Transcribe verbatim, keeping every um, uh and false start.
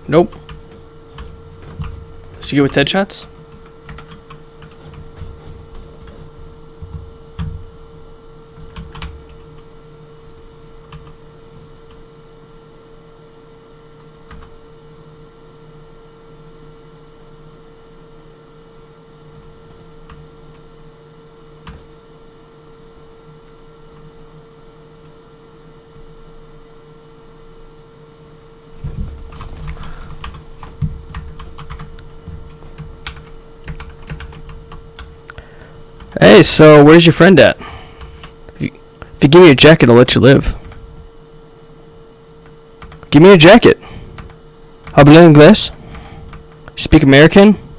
Nope. Is he good with headshots? Hey, so where's your friend at? If you, if you give me a jacket, I'll let you live. Give me a jacket. Habla inglés? Speak American?